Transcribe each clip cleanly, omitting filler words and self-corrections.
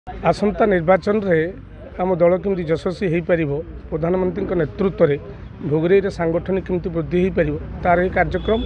आसंता निर्वाचन रे आम दल केमती यशस्वी हो पार प्रधानमंत्री नेतृत्व में भोगरे सांगठनिक केमती वृद्धि हो पार तार कार्यक्रम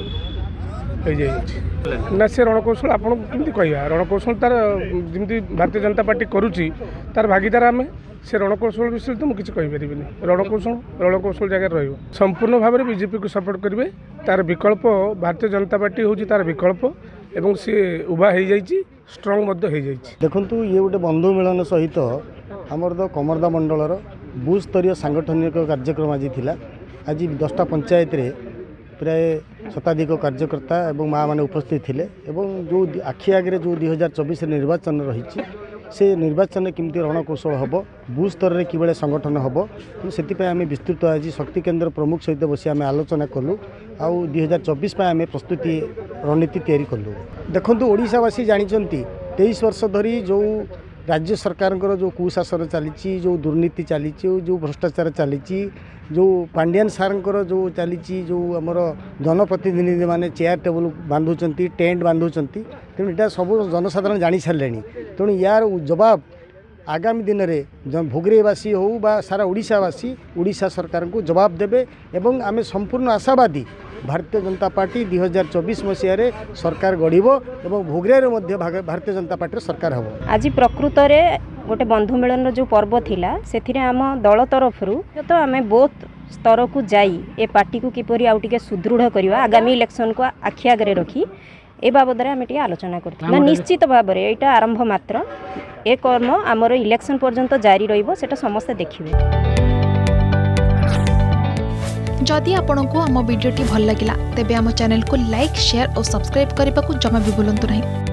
ना से रणकौशल आपको केमती कह रणकौशल तार जमी भारतीय जनता पार्टी करुच्ची तार भागीदार आम से रणकौशल विषय तो मुझे कहींपरि रणकौशल जगह संपूर्ण भाव में बीजेपी को सपोर्ट करेंगे तार विकल्प भारतीय जनता पार्टी हूँ तार विकल्प एवं सी उभा हो जाइए स्ट्रंग देखु ये गोटे बंधु मिलन सहित आमर तो कमरदा मंडलर बूथ स्तरीय सांगठनिक कार्यक्रम आज थिला। आज 10टा पंचायत रे प्राय शताधिक कार्यकर्ता एवं माँ मैंने उपस्थित थिले एवं जो आखि आगे जो 2024 निर्वाचन रही से निर्वाचन केमती रणकौशल हम बूथ स्तर में कि संगठन हम से आम विस्तृत आज शक्ति केन्द्र प्रमुख सहित बसी आम आलोचना कलु आउ 2024 आम प्रस्तुति रणनीति तैयारी कलु। देखु ओडिशावासी जानते 23 वर्ष धरी जो राज्य सरकार जो कुशासन चली जो दुर्नीति चली जो भ्रष्टाचार चली जो पांडियान सार जो चली जो आमर जनप्रतिनिधि माने चेयर टेबल बांधुंट टेंट बांधुंट तेणु यहाँ सब जनसाधारण जानी सारे तेणु यार जवाब आगामी दिन में भोगरेवासी हो बा सारा ओडिशावासी ओडिशा सरकार को जवाब देवे एवं आम संपूर्ण आशावादी भारतीय जनता पार्टी 2024 मसीह सरकार गढ़ और भोगरे भारतीय जनता पार्टी सरकार हम। आज प्रकृत में गोटे बंधु मिलन जो पर्व थिला से आम दल तरफ तो आम बोथ स्तर को जाई ए पार्टी को किपरि आउ टिके सुदृढ़ करवा आगामी इलेक्शन को आखि आगे रखी ए बाबद में आम टे आलोचना कर निश्चित भाव में यहाँ आरंभ मात्र ए कर्म आमर इलेक्शन पर्यंत जारी रहिबो सेटा समस्त देखिबे। जदि आपंक आम भिडी भल लगा तेब आम चैनल को लाइक शेयर और सब्सक्राइब करने को जमा भी भूलु नहीं।